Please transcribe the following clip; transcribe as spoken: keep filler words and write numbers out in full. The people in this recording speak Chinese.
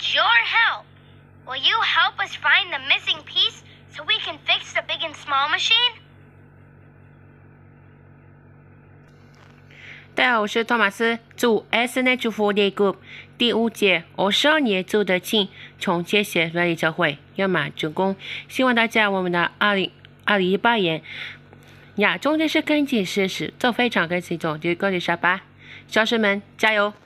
need your help. Will you help us find the missing piece so we can fix the big and small machine? 大家好，我是托马斯，祝 S N H forty-eight Group 第五届二十二年做得清，从谢谢软力教会圆满成功。希望大家我们的二零二零一八年呀，重点是跟进事实，这非常跟系统，就跟着上吧，小师们加油！